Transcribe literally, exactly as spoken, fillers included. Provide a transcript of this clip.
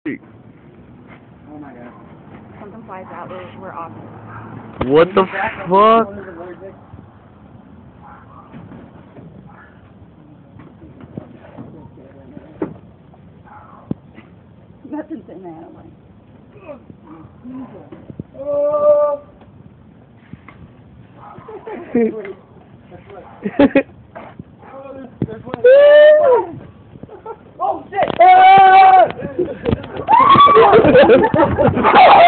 Oh my god. Something flies out. We're, we're off. What the fuck? Nothing's in that way. Oh! Oh shit!